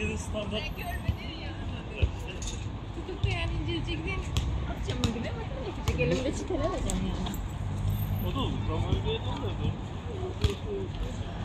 Türkiye'de standart. Ben görmedin ya. Tutup da yani inceleceksin. Atacağım o gibi ama ne yapacak? Elimde çitelemeyeceğim yani. O da olur. Ama öyle de olur.